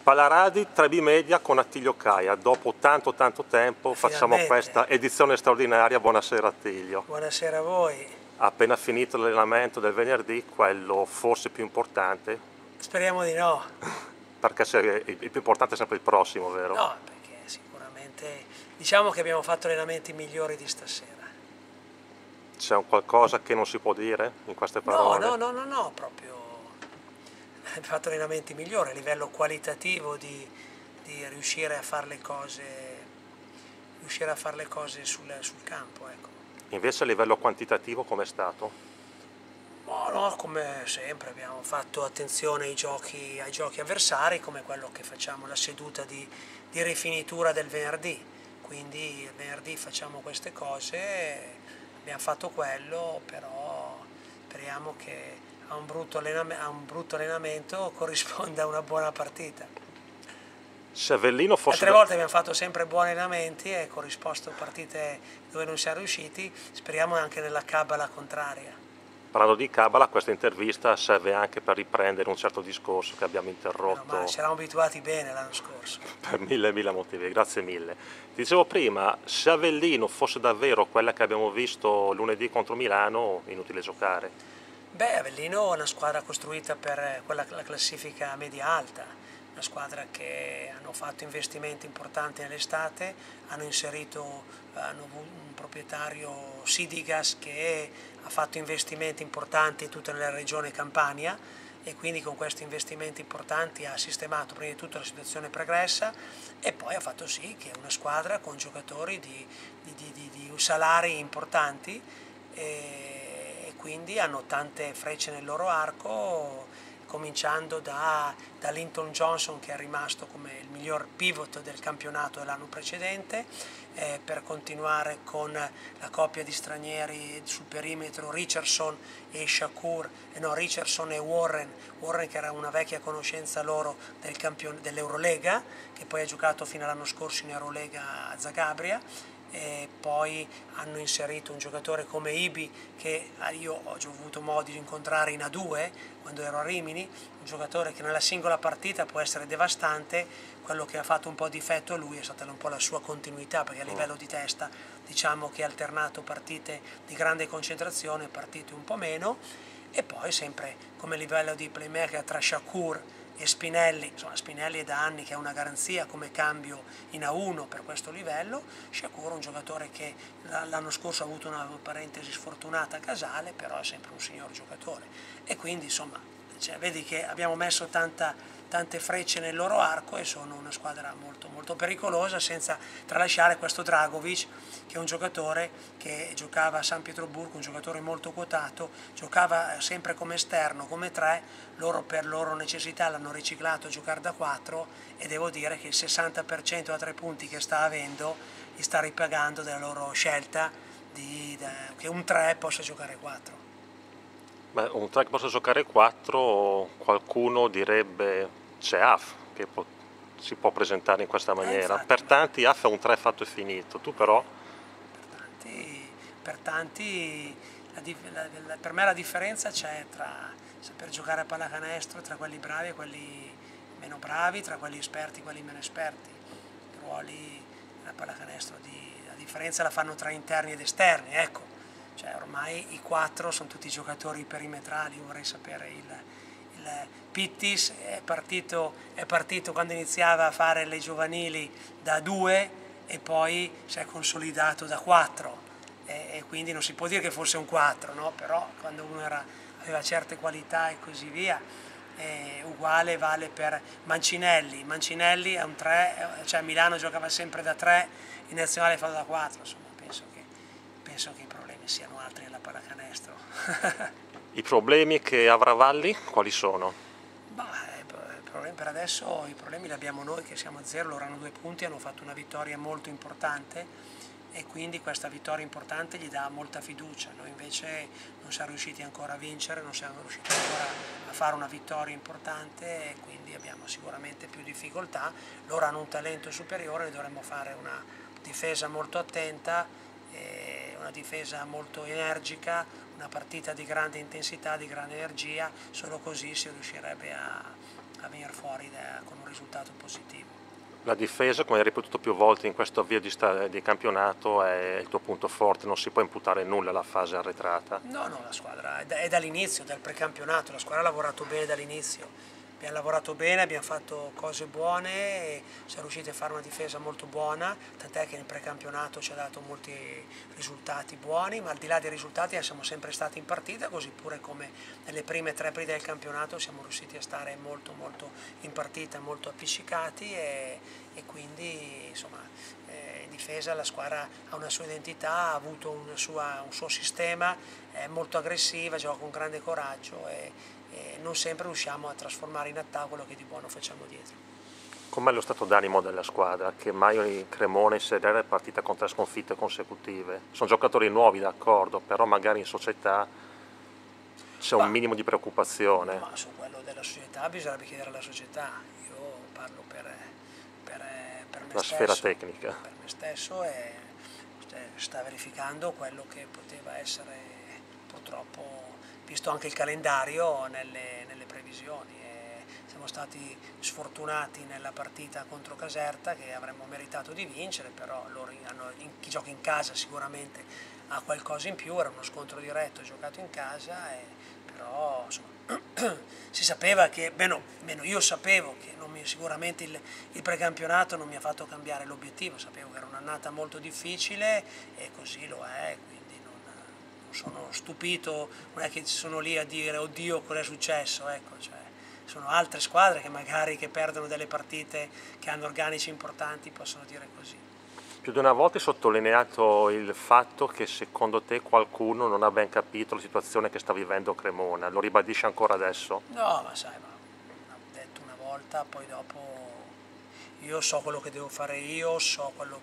Palaradi 3B Media con Attilio Caia. Dopo tanto tempo facciamo questa edizione straordinaria. Buonasera Attilio. Buonasera a voi. Appena finito l'allenamento del venerdì, quello forse più importante. Speriamo di no. Perché il più importante è sempre il prossimo, vero? No, perché sicuramente diciamo che abbiamo fatto allenamenti migliori di stasera. C'è un qualcosa che non si può dire in queste parole? No, proprio abbiamo fatto allenamenti migliori a livello qualitativo di riuscire a fare le cose sul campo, ecco. Invece a livello quantitativo com'è stato? No, come sempre abbiamo fatto attenzione ai giochi avversari, come quello che facciamo la seduta di rifinitura del venerdì. Quindi il venerdì facciamo queste cose, abbiamo fatto quello, però speriamo che a un brutto allenamento corrisponda una buona partita. Se Avellino fosse... Altre volte abbiamo fatto sempre buoni allenamenti e corrisposto a partite dove non siamo riusciti, speriamo anche nella cabala contraria. Parlando di Cabala, questa intervista serve anche per riprendere un certo discorso che abbiamo interrotto. No, ma ci eravamo abituati bene l'anno scorso. Per mille motivi, grazie mille. Ti dicevo prima, se Avellino fosse davvero quella che abbiamo visto lunedì contro Milano, inutile giocare. Beh, Avellino è una squadra costruita per la classifica media-alta, una squadra che hanno fatto investimenti importanti nell'estate, hanno un proprietario Sidigas che ha fatto investimenti importanti tutta nella regione Campania e quindi con questi investimenti importanti ha sistemato prima di tutto la situazione pregressa e poi ha fatto sì che una squadra con giocatori di salari importanti e quindi hanno tante frecce nel loro arco, cominciando da Linton Johnson, che è rimasto come il miglior pivot del campionato dell'anno precedente, per continuare con la coppia di stranieri sul perimetro Richardson e Warren che era una vecchia conoscenza loro dell'Eurolega, che poi ha giocato fino all'anno scorso in Eurolega a Zagabria. E poi hanno inserito un giocatore come Ibi, che io ho già avuto modo di incontrare in A2 quando ero a Rimini, un giocatore che nella singola partita può essere devastante. Quello che ha fatto un po' difetto a lui è stata un po' la sua continuità, perché a livello di testa diciamo che ha alternato partite di grande concentrazione, partite un po' meno, e poi sempre come livello di playmaker tra Shakur e Spinelli, insomma Spinelli è da anni che è una garanzia come cambio in A1 per questo livello. Shakur è un giocatore che l'anno scorso ha avuto una parentesi sfortunata a Casale, però è sempre un signor giocatore e quindi insomma vedi che abbiamo messo tante frecce nel loro arco e sono una squadra molto pericolosa, senza tralasciare questo Dragovic, che è un giocatore che giocava a San Pietroburgo, un giocatore molto quotato, giocava sempre come esterno, come 3, loro per loro necessità l'hanno riciclato a giocare da 4 e devo dire che il 60% da 3 punti che sta avendo gli sta ripagando della loro scelta che un 3 possa giocare 4. Beh, un 3 che possa giocare 4, qualcuno direbbe c'è Af, che si può presentare in questa maniera. Infatti, per tanti Af è un 3 fatto e finito, tu però... Per tanti per me la differenza c'è tra saper giocare a pallacanestro, tra quelli bravi e quelli meno bravi, tra quelli esperti e quelli meno esperti. I ruoli a pallacanestro la differenza la fanno tra interni ed esterni, ecco. Cioè ormai i 4 sono tutti giocatori perimetrali. Vorrei sapere il Pittis è partito quando iniziava a fare le giovanili da 2 e poi si è consolidato da 4 e quindi non si può dire che fosse un 4, no? Però quando uno aveva certe qualità e così via, uguale vale per Mancinelli è un 3, cioè a Milano giocava sempre da 3, in nazionale fa da 4, insomma penso che i problemi siano altri nella pallacanestro. I problemi che avrà Valli quali sono? Per adesso i problemi li abbiamo noi che siamo a 0, loro hanno 2 punti, hanno fatto una vittoria molto importante e quindi questa vittoria importante gli dà molta fiducia. Noi invece non siamo riusciti ancora a vincere, non siamo riusciti ancora a fare una vittoria importante e quindi abbiamo sicuramente più difficoltà. Loro hanno un talento superiore, noi dovremmo fare una difesa molto attenta, una difesa molto energica, una partita di grande intensità, di grande energia, solo così si riuscirebbe a a venire fuori con un risultato positivo. La difesa, come hai ripetuto più volte in questo avvio di campionato, è il tuo punto forte, non si può imputare nulla alla fase arretrata. No, la squadra è dall'inizio, dal precampionato, la squadra ha lavorato bene dall'inizio. Abbiamo lavorato bene, abbiamo fatto cose buone, e siamo riusciti a fare una difesa molto buona, tant'è che nel precampionato ci ha dato molti risultati buoni, ma al di là dei risultati siamo sempre stati in partita, così pure come nelle prime 3 partite del campionato siamo riusciti a stare molto in partita, molto appiccicati e quindi insomma in difesa la squadra ha una sua identità, ha avuto un suo sistema, è molto aggressiva, gioca con grande coraggio e non sempre riusciamo a trasformare in attacco quello che di buono facciamo dietro. Com'è lo stato d'animo della squadra, che mai Cremona in Serie A è partita con 3 sconfitte consecutive? Sono giocatori nuovi, d'accordo, però magari in società c'è un minimo di preoccupazione. Ma su quello della società bisognerebbe chiedere alla società. Io parlo per me La stesso, sfera tecnica. per me stesso, e sta verificando quello che poteva essere, purtroppo, visto anche il calendario, nelle previsioni. Siamo stati sfortunati nella partita contro Caserta, che avremmo meritato di vincere, però loro chi gioca in casa sicuramente ha qualcosa in più, era uno scontro diretto giocato in casa, però insomma, si sapeva che, meno io sapevo che sicuramente il precampionato non mi ha fatto cambiare l'obiettivo, sapevo che era un'annata molto difficile e così lo è, quindi non sono stupito, non è che sono lì a dire oddio cosa è successo, ecco, cioè, sono altre squadre che magari che perdono delle partite, che hanno organici importanti, possono dire così. Più di una volta hai sottolineato il fatto che secondo te qualcuno non ha ben capito la situazione che sta vivendo Cremona, lo ribadisce ancora adesso? No, ma sai, l'ho detto una volta, poi dopo io so quello che devo fare io, so quello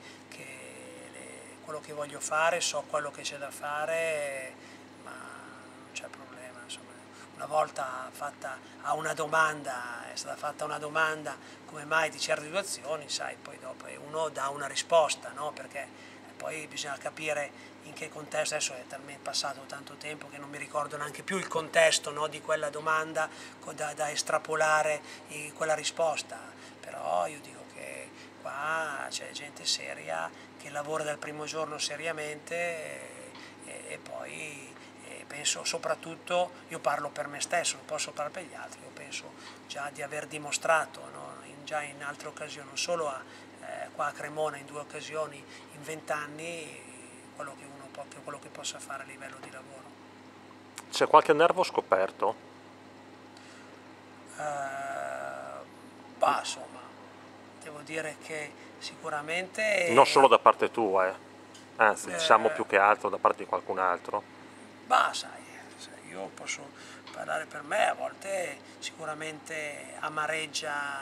quello che voglio fare, so quello che c'è da fare, ma non c'è problema, insomma. Una volta è stata fatta una domanda come mai di certe situazioni, sai, poi dopo uno dà una risposta, no? Perché poi bisogna capire in che contesto, adesso è talmente passato tanto tempo che non mi ricordo neanche più il contesto, no, di quella domanda da estrapolare quella risposta, però io dico che qua c'è gente seria che lavora dal primo giorno seriamente e poi penso soprattutto, io parlo per me stesso, non posso parlare per gli altri, io penso già di aver dimostrato, no, già in altre occasioni, non solo qua a Cremona in 2 occasioni in 20 anni, quello che possa fare a livello di lavoro. C'è qualche nervo scoperto? Insomma, devo dire che sicuramente... Non solo da parte tua, anzi diciamo più che altro da parte di qualcun altro. Sai, io posso parlare per me, a volte sicuramente amareggia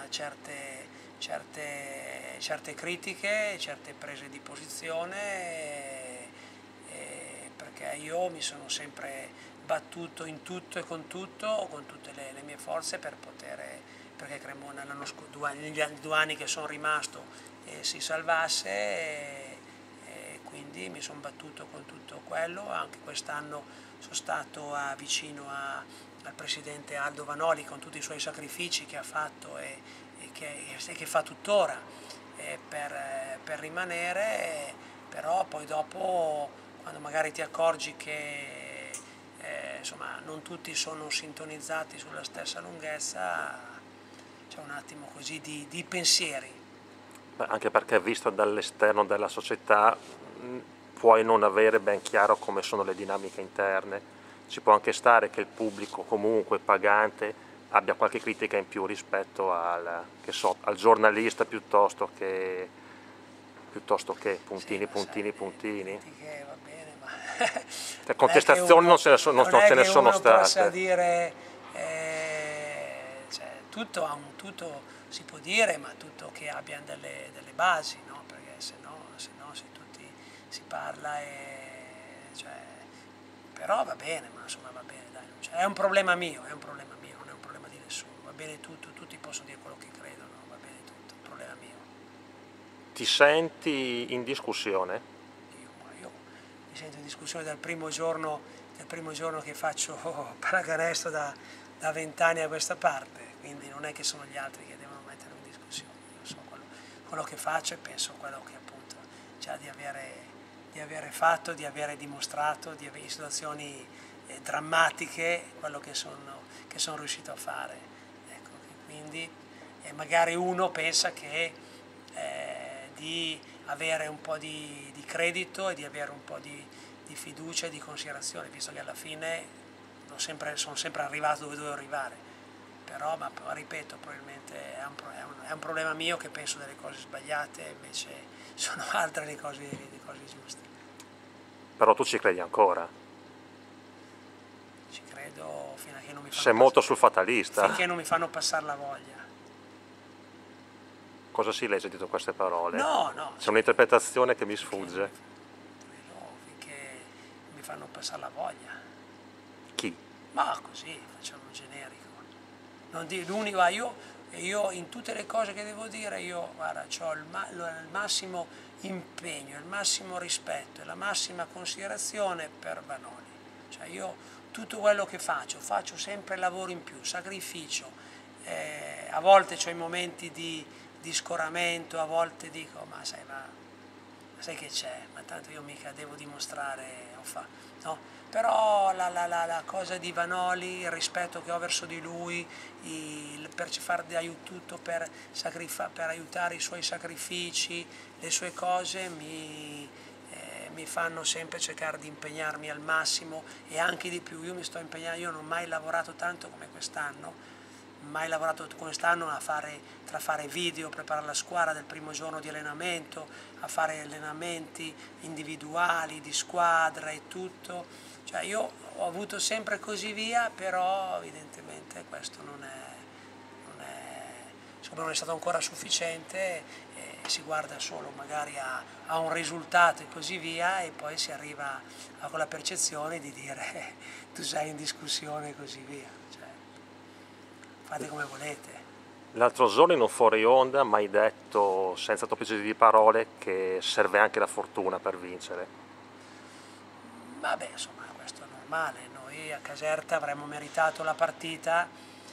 certe critiche, certe prese di posizione, perché io mi sono sempre battuto in tutto e con tutte le mie forze perché Cremona negli 2 anni che sono rimasto si salvasse, e quindi mi sono battuto con tutto quello. Anche quest'anno sono stato vicino al presidente Aldo Vanoli con tutti i suoi sacrifici che ha fatto e che fa tuttora per rimanere, però poi dopo, quando magari ti accorgi che insomma, non tutti sono sintonizzati sulla stessa lunghezza, c'è un attimo così di pensieri. Anche perché visto dall'esterno della società puoi non avere ben chiaro come sono le dinamiche interne. Ci può anche stare che il pubblico comunque pagante abbia qualche critica in più rispetto al giornalista piuttosto che puntini, Sì, puntini, sai, puntini. critiche, va bene, ma Le contestazioni non ce ne sono uno possa state. dire, cioè, tutto si può dire, ma tutto che abbia delle basi, no? Perché se tutti si parla cioè, però va bene, ma insomma va bene, dai, è un problema mio, non è un problema di nessuno, va bene tutto, tutti possono dire quello che credono, va bene tutto, è un problema mio. Ti senti in discussione? Io mi sento in discussione dal primo giorno che faccio pallacanestro da 20 anni a questa parte, quindi non è che sono gli altri che devono metterlo in discussione. Io so quello che faccio e penso quello che appunto già di avere fatto, di avere dimostrato, di avere in situazioni drammatiche, quello che sono riuscito a fare. Ecco, quindi magari uno pensa che di avere un po' di credito e di avere un po' di fiducia e di considerazione, visto che alla fine sono sempre arrivato dove dovevo arrivare. Però, ma ripeto, probabilmente è un problema mio che penso delle cose sbagliate, invece sono altre le cose giuste. Però tu ci credi ancora? Ci credo fino a che non mi fanno Sei molto sul fatalista. finché non mi fanno passare la voglia. Cosa si legge dietro queste parole? No. C'è un'interpretazione che mi sfugge. Finché mi fanno passare la voglia. Chi? Ma così, facciamo un generico. Non di, l'unico, io in tutte le cose che devo dire, io guarda, ho il massimo impegno, il massimo rispetto e la massima considerazione per Vanoli. Cioè io tutto quello che faccio sempre lavoro in più, sacrificio. A volte ho i momenti di scoramento, a volte dico, ma sai che c'è, ma tanto io mica devo dimostrare, no? Però la cosa di Vanoli, il rispetto che ho verso di lui, per far tutto per aiutare i suoi sacrifici, le sue cose, mi fanno sempre cercare di impegnarmi al massimo e anche di più. Io mi sto impegnando, io non ho mai lavorato tanto come quest'anno, tra fare video, preparare la squadra del primo giorno di allenamento, a fare allenamenti individuali, di squadra e tutto. Cioè io ho avuto sempre così via, però evidentemente questo non è stato ancora sufficiente, si guarda solo magari a un risultato e così via e poi si arriva a quella percezione di dire tu sei in discussione e così via. Cioè, fate come volete. L'altro giorno in un fuori onda mi hai detto, senza troppi giri di parole, che serve anche la fortuna per vincere. Vabbè, insomma, questo è normale. Noi a Caserta avremmo meritato la partita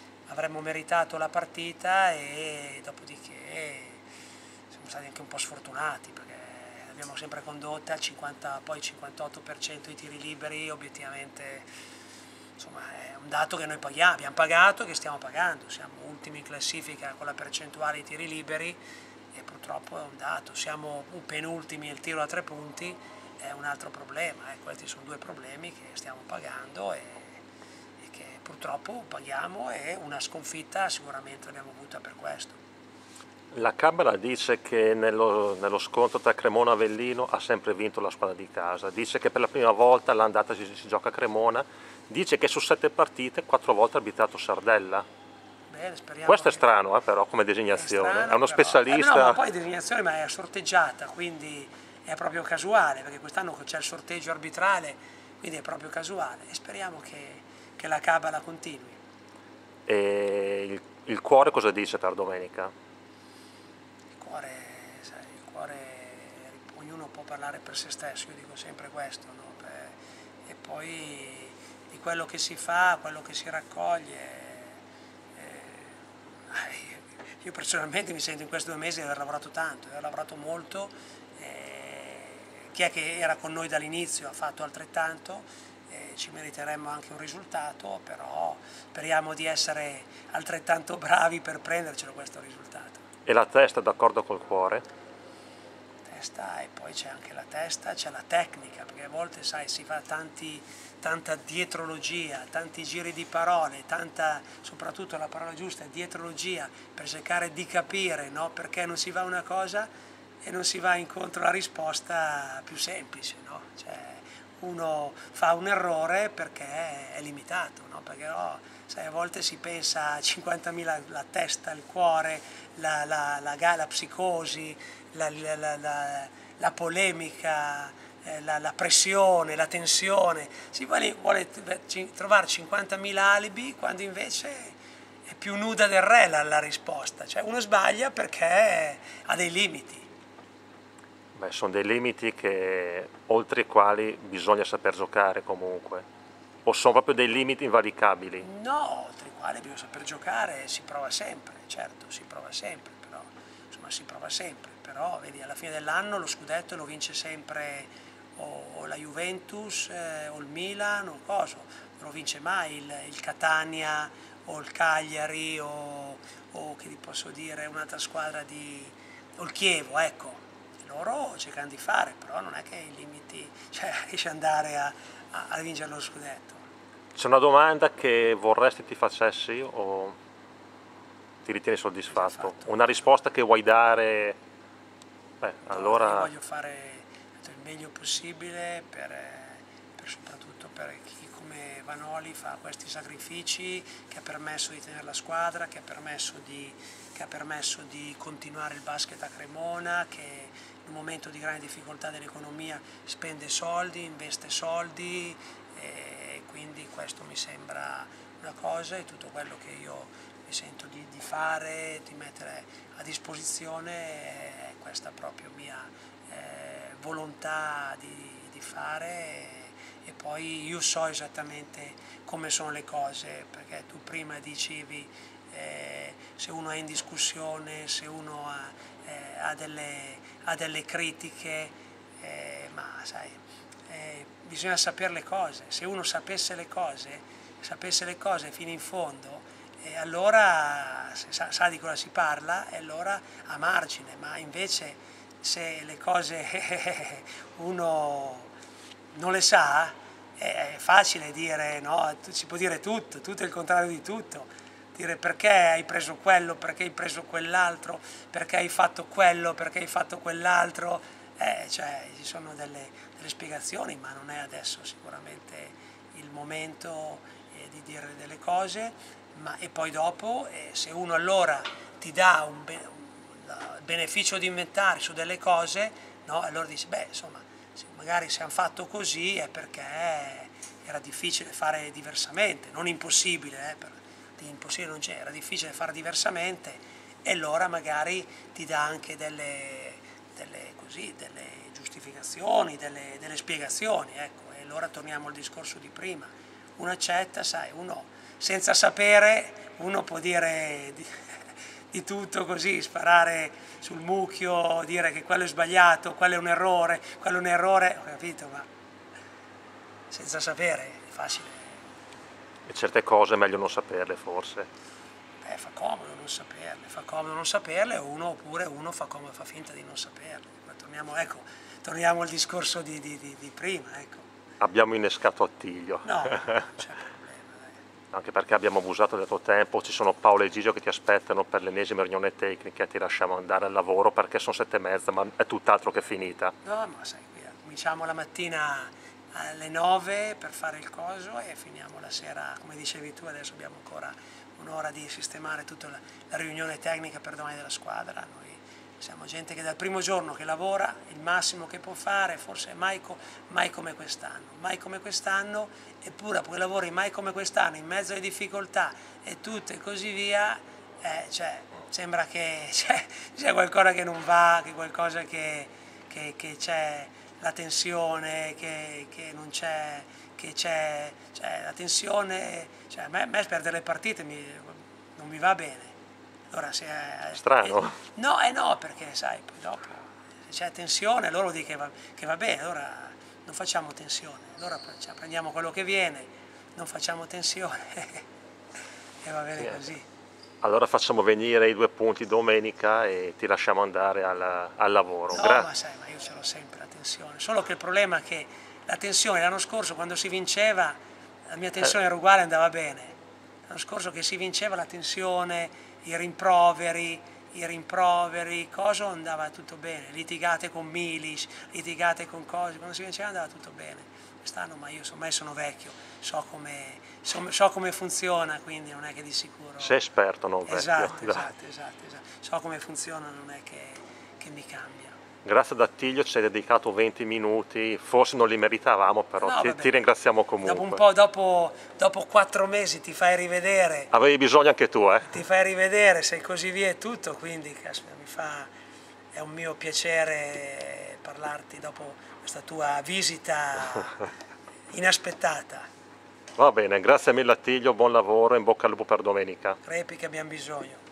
e dopodiché siamo stati anche un po' sfortunati perché abbiamo sempre condotta poi il 58% i tiri liberi, obiettivamente insomma è un dato che noi abbiamo pagato e che stiamo pagando, siamo ultimi in classifica con la percentuale di tiri liberi e purtroppo è un dato, siamo penultimi al tiro a 3 punti, è un altro problema, questi sono due problemi che stiamo pagando e che purtroppo paghiamo e una sconfitta sicuramente l'abbiamo avuta per questo. La Camera dice che nello scontro tra Cremona e Avellino ha sempre vinto la squadra di casa, dice che per la prima volta l'andata si gioca a Cremona, dice che su 7 partite 4 volte ha arbitrato Sardella. Bene, speriamo. Questo è strano però come designazione, è uno specialista. No, ma poi designazione ma è sorteggiata, quindi è proprio casuale, perché quest'anno c'è il sorteggio arbitrale, quindi è proprio casuale e speriamo che la cabala continui. E il cuore cosa dice per domenica? Il cuore, ognuno può parlare per se stesso, io dico sempre questo, no? E poi di quello che si fa, quello che si raccoglie. Io personalmente mi sento in questi 2 mesi di aver lavorato tanto, di aver lavorato molto, chi è che era con noi dall'inizio ha fatto altrettanto, ci meriteremmo anche un risultato, però speriamo di essere altrettanto bravi per prendercelo questo risultato. E la testa d'accordo col cuore? Testa, e poi c'è anche la testa, c'è la tecnica, perché a volte sai si fa tanta dietrologia, tanti giri di parole, soprattutto la parola giusta è dietrologia, per cercare di capire, no, perché non si va una cosa e non si va incontro alla risposta più semplice, no? Cioè, uno fa un errore perché è limitato, no? Perché sai, a volte si pensa a 50.000 la testa, il cuore, la psicosi, la polemica, la pressione, la tensione, si vuole trovare 50.000 alibi quando invece è più nuda del re la risposta, cioè uno sbaglia perché ha dei limiti. Sono dei limiti oltre i quali bisogna saper giocare comunque. O sono proprio dei limiti invalicabili? No, oltre i quali bisogna saper giocare, si prova sempre, certo, si prova sempre, però insomma si prova sempre, però vedi alla fine dell'anno lo scudetto lo vince sempre o la Juventus o il Milan o cosa, non lo vince mai il Catania o il Cagliari o che ti posso dire un'altra squadra o il Chievo, ecco. Loro cercano di fare, però non è che i limiti, cioè riesci ad andare a vincere lo scudetto. C'è una domanda che vorresti ti facessi o ti ritieni soddisfatto? Una risposta che vuoi dare? Allora... Io voglio fare il meglio possibile soprattutto per chi come Vanoli fa questi sacrifici, che ha permesso di tenere la squadra, che ha permesso di continuare il basket a Cremona, che in un momento di grande difficoltà dell'economia spende soldi, investe soldi, e quindi questo mi sembra una cosa, e tutto quello che io mi sento di fare, di mettere a disposizione, è questa proprio mia volontà di fare, e poi io so esattamente come sono le cose, perché tu prima dicevi se uno è in discussione, se uno ha delle critiche, ma sai, bisogna sapere le cose. Se uno sapesse le cose fino in fondo, allora sa di cosa si parla, e allora a margine, ma invece se le cose uno non le sa, è facile dire, no, si può dire tutto è il contrario di tutto, dire perché hai preso quello, perché hai preso quell'altro, perché hai fatto quello, perché hai fatto quell'altro, cioè ci sono delle spiegazioni, ma non è adesso sicuramente il momento di dire delle cose, e poi dopo se uno allora ti dà il beneficio di inventare su delle cose, no, allora dici, beh, insomma, magari se hanno fatto così è perché era difficile fare diversamente, non impossibile, di impossibile non c'è, era difficile fare diversamente, e allora magari ti dà anche delle giustificazioni, delle spiegazioni, ecco, e allora torniamo al discorso di prima. Uno accetta, sai, uno senza sapere, uno può dire di tutto così, sparare sul mucchio, dire che quello è sbagliato, quello è un errore, ho capito, ma senza sapere è facile. E certe cose è meglio non saperle forse. Fa comodo non saperle, oppure uno fa finta di non saperle. Ma torniamo al discorso di prima, ecco. Abbiamo innescato Attilio. No, non c'è problema. Anche perché abbiamo abusato del tuo tempo, ci sono Paolo e Gigio che ti aspettano per l'ennesima riunione tecnica, ti lasciamo andare al lavoro perché sono 7:30, ma è tutt'altro che finita. No, ma sai, cominciamo la mattina alle 9 per fare il coso e finiamo la sera, come dicevi tu, adesso abbiamo ancora un'ora di sistemare tutta la riunione tecnica per domani della squadra. Noi siamo gente che dal primo giorno che lavora, il massimo che può fare, forse mai come quest'anno, eppure poi lavori mai come quest'anno, in mezzo alle difficoltà e tutto e così via, cioè, sembra che c'è qualcosa che non va, che qualcosa che c'è la tensione, che non c'è, cioè, la tensione, cioè, a me perdere le partite non mi va bene. Allora, Strano? No, perché sai, poi dopo se c'è tensione loro dicono che va bene, allora non facciamo tensione, allora prendiamo quello che viene, non facciamo tensione e va bene così. Allora facciamo venire i 2 punti domenica e ti lasciamo andare al lavoro. No, ma sai, ma io ce l'ho sempre la tensione, solo che il problema è che la tensione l'anno scorso quando si vinceva, la mia tensione era uguale, andava bene. L'anno scorso che si vinceva la tensione, i rimproveri, cosa andava tutto bene, litigate con Milic, litigate con cose, quando si vinceva andava tutto bene. Quest'anno, ma io ormai sono vecchio, so come funziona, quindi non è che di sicuro... Sei esperto, non vecchio. Esatto. So come funziona, non è che mi cambia. Grazie ad Attilio, ci hai dedicato 20 minuti, forse non li meritavamo, però no, ti ringraziamo comunque. Dopo un po', dopo 4 mesi ti fai rivedere. Avevi bisogno anche tu, Ti fai rivedere, sei così via e tutto, quindi è un mio piacere parlarti dopo questa tua visita inaspettata. Va bene, grazie mille Attilio, buon lavoro e in bocca al lupo per domenica. Crepi che abbiamo bisogno.